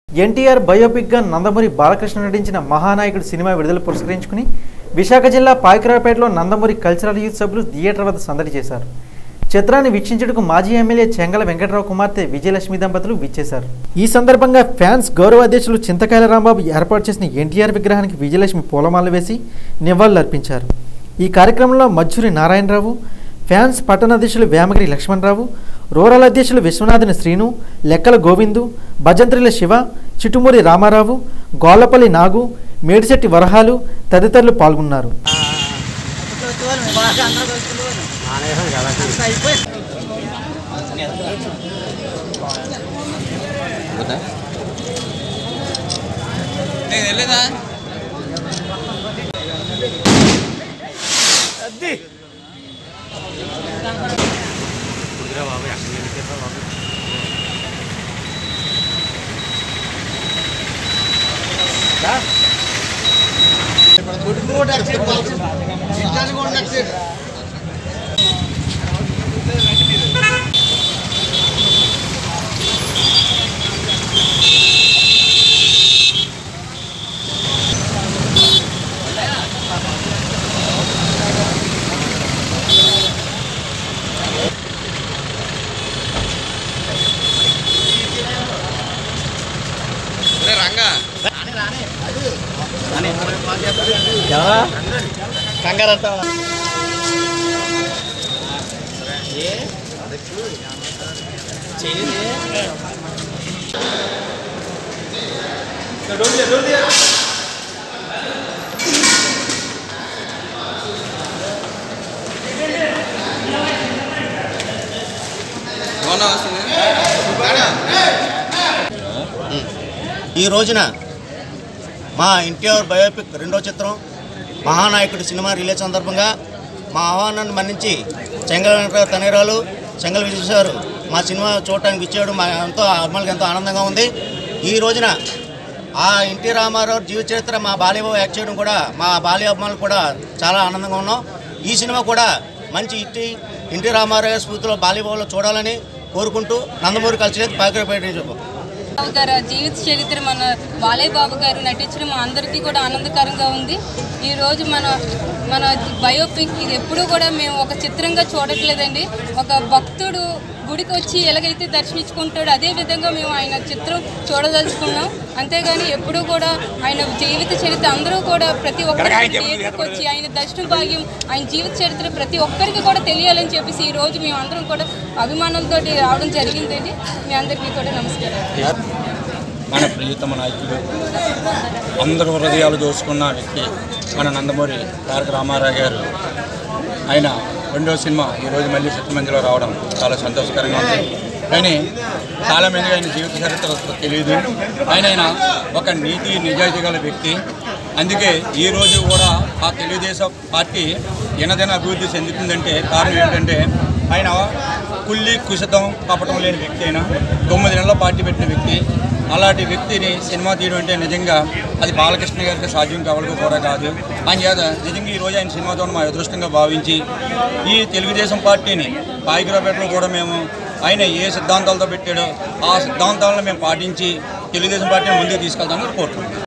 NTR biopic గా నందమూరి బాలకృష్ణ నటించిన మహానాయకుడు cinema విడుదల పురస్కరించుకుని విశాఖ జిల్లా పాయకరావుపేటలో నందమూరి కల్చరల్ యూత్ సభ్యులు థియేటర్ వద్ద సందడి చేశారు. చిత్రాన్ని వీక్షించుటకు మాజీ ఎమ్మెల్యే చెంగల వెంకటరావు కుమార్తె విజయలక్ష్మి దంపతులు విచ్చేశారు. ఈ సందర్భంగా ఫ్యాన్స్ గౌరవ అధ్యక్షులు చింతకాయల రాంబాబు ఏర్పాటు చేసిన ఎన్టీఆర్ విగ్రహానికి విజయలక్ష్మి పూలమాల వేసి నివాళులర్పించారు. ఈ కార్యక్రమంలో మజ్జూరి నారాయణరావు, ఫ్యాన్స్ పట్టణాధ్యక్షులు వేమగిరి లక్ష్మణరావు, రూరల్ అధ్యక్షులు విశ్వనాథన్ శ్రీను, లెక్కల గోవిందు, భజంత్రిల శివ, చిటుమూరి రామారావు, గోళ్లపల్లి నాగు, మేడిశెట్టి వరహాలు తదితరులు పాల్గొన్నారు. ఈ రోజున మా ఎన్టీఆర్ బయోపిక్ రెండో చిత్రం మహానాయకుడు సినిమా రిలీజ్ సందర్భంగా మా ఆహ్వానాన్ని మన్నించి చెంగల వెంకటరావు తనేరాలు, చెంగల విజయ్ సార్ మా సినిమా చూడటానికి ఇచ్చేయడం మా అభిమానులకు ఎంతో ఆనందంగా ఉంది. ఈ రోజున ఆ ఎన్టీ రామారావు జీవిత చరిత్ర మా బాలయ్యబాబు యాక్ట్ చేయడం కూడా మా బాలయ్య అభిమానులు కూడా చాలా ఆనందంగా ఉన్నాం. ఈ సినిమా కూడా మంచి ఎన్టీ రామారావు స్ఫూర్తిలో బాలయ్యబాబులో చూడాలని కోరుకుంటూ నందమూరి కల్చరల్ పాయకరావుపేట గారు జీవిత చరిత్ర మన బాలయ్య బాబు గారు నటించడం అందరికీ కూడా ఆనందకరంగా ఉంది. ఈరోజు మన బయోపిక్ ఇది ఎప్పుడూ కూడా మేము ఒక చిత్రంగా చూడట్లేదండి. ఒక భక్తుడు గుడికి వచ్చి ఎలాగైతే దర్శించుకుంటాడో అదే విధంగా మేము ఆయన చిత్రం చూడదలుచుకున్నాం. అంతేగాని ఎప్పుడూ కూడా ఆయన జీవిత చరిత్ర అందరూ కూడా ప్రతి ఒక్కరికి వచ్చి ఆయన దర్శన భాగ్యం ఆయన జీవిత చరిత్ర ప్రతి ఒక్కరికి కూడా తెలియాలని చెప్పేసి ఈరోజు మేము అందరం కూడా అభిమానంతో రావడం జరిగిందండి. మీ అందరికీ కూడా నమస్కారం. మన ప్రియతమ నాయకులు అందరూ హృదయాలు దోచుకున్న వ్యక్తి మన నందమూరి తారక రామారావు గారు. ఆయన రెండో సినిమా ఈరోజు మళ్ళీ చిత్తమందిలో రావడం చాలా సంతోషకరంగా ఉంది. కానీ చాలామందిగా ఆయన జీవిత చరిత్ర తెలియదు. ఆయన ఒక నీతి నిజాయితీ గల వ్యక్తి. అందుకే ఈరోజు కూడా ఆ తెలుగుదేశం పార్టీ దినదిన అభివృద్ధి చెందుతుందంటే కారణం ఏంటంటే ఆయన కుళ్ళి కుశితం కపటం లేని వ్యక్తి. అయినా 9 నెలల పార్టీ పెట్టిన వ్యక్తి. అలాంటి వ్యక్తిని సినిమా తీయడం అంటే నిజంగా అది బాలకృష్ణ గారికి సాధ్యం కావడం కూడా కాదు. ఆయన చేత నిజంగా ఈరోజు ఆయన సినిమాతో మా అదృష్టంగా భావించి ఈ తెలుగుదేశం పార్టీని పాయకరావుపేటలో కూడా మేము ఆయన ఏ సిద్ధాంతాలతో పెట్టాడో ఆ సిద్ధాంతాలను మేము పాటించి తెలుగుదేశం పార్టీని ముందుకు తీసుకెళ్తామని కోరుకుంటున్నాం.